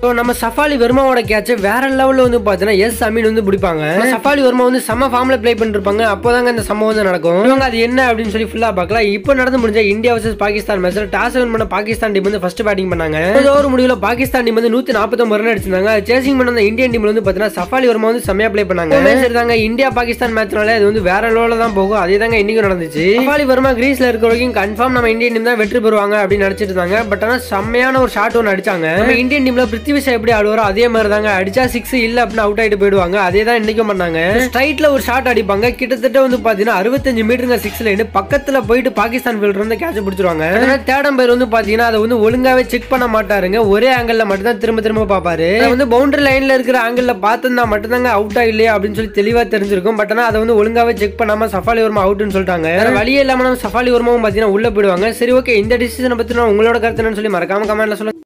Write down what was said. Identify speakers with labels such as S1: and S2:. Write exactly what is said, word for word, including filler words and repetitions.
S1: நம்ம சஃபாலி வர்மாவோட கேட்ச் வேற லெவல்ல வந்து பாத்தீங்கன்னா எஸ் அமீன் வந்து பிடிப்பாங்க. சஃபாலி வர்மா வந்து செம்ம ஃபார்ம்ல பிளே பண்ணிருப்பாங்க. அப்போதாங்க இந்த சம்பவம் வந்து நடக்கும். இவங்க அது என்ன அப்படின்னு சொல்லி ஃபுல்லா பார்க்கலாம். இப்போ நடந்து முடிஞ்ச இந்தியா வர்சஸ் பாகிஸ்தான் மேட்ச்ல டாஸ் வின் பண்ண பாகிஸ்தான் டீம் வந்து ஃபர்ஸ்ட் பேட்டிங் பண்ணாங்க. ஒரு முடிவுல பாகிஸ்தான் டீம் வந்து நூத்தி நாற்பத்தி ஒன்பது ரன் அடிச்சிருந்தாங்க. சேசிங் பண்ண அந்த இந்தியன் டீம்ல வந்து பாத்தீங்கன்னா சஃபாலி வர்மா வந்து செம்மையா பிளே பண்ணாங்க. சரிதாங்க, இந்தியா பாகிஸ்தான் மேட்ச்னால அது வந்து வேற லெவல்ல தான் போகும். அதே தாங்க இன்னைக்கு நடந்துச்சு. சஃபாலி வர்மா கிரீஸ்ல இருக்க வரைக்கும் கன்ஃபார்ம் நம்ம இந்தியன் டீம் தான் வெற்றி பெறுவாங்க அப்படின்னு நினைச்சிட்டு இருந்தாங்க. பட் ஆனா செம்மையான ஒரு ஷாட் ஒன்று அடிச்சாங்க. நம்ம இந்தியன் டீம்ல பிருத்திவி ஷா எப்படி ஆடுவாரோ அதே மாதிரி தாங்க அடிச்சா சிக்ஸ் இல்ல அப்படின்னு அவுட் ஆயிட்டு போயிடுவாங்க. அதே தான் இன்னைக்கும் பண்ணாங்க. ஸ்ட்ரைட்ல ஒரு ஷாட் அடிப்பாங்க. கிட்டத்தட்ட வந்து பாத்தீங்கன்னா அறுபத்தஞ்சு மீட்டருங்க சிக்ஸ் லைன் பக்கத்துல போயிட்டு பாகிஸ்தான் ஃபீல்டர் வந்து கேட்ச் பிடிச்சிருவாங்க. தேர்ட் அம்பையர் வந்து பாத்தீங்கன்னா அதை வந்து ஒழுங்காவே செக் பண்ண மாட்டாருங்க. ஒரே ஆங்கிள் மட்டும் தான் திரும்ப திரும்ப பாப்பாரு. வந்து பவுண்டரி லைன்ல இருக்கிற ஆங்கிள் பார்த்துருந்தா மட்டும் தாங்க அவுட் ஆகலையா அப்படின்னு சொல்லி தெளிவா தெரிஞ்சிருக்கும். பட் ஆனா அதை வந்து ஒழுங்காவே செக் பண்ணாம சஃபாலி வர்மா அவுட்னு சொல்லிட்டாங்க. வழியே இல்லாம நம்ம சஃபாலி வர்மாவும் பாத்தீங்கன்னா உள்ள போயிடுவாங்க. சரி, ஓகே, இந்த டிசிஷனை பத்தி உங்களோட கருத்து என்னன்னு சொல்லி மறக்காம கமெண்ட்ல சொல்லுங்க.